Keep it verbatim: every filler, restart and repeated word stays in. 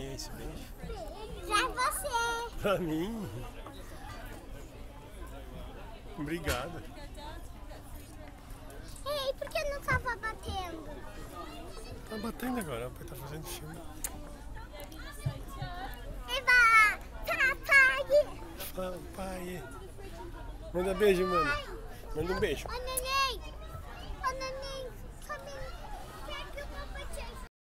quem é esse beijo? Pra você. Pra mim? Obrigado. Ei, por que não tava batendo? Tá batendo agora, o pai tá fazendo filme. Eba! Papai! Fala, pai. Manda beijo, mano. Manda um beijo. Olha,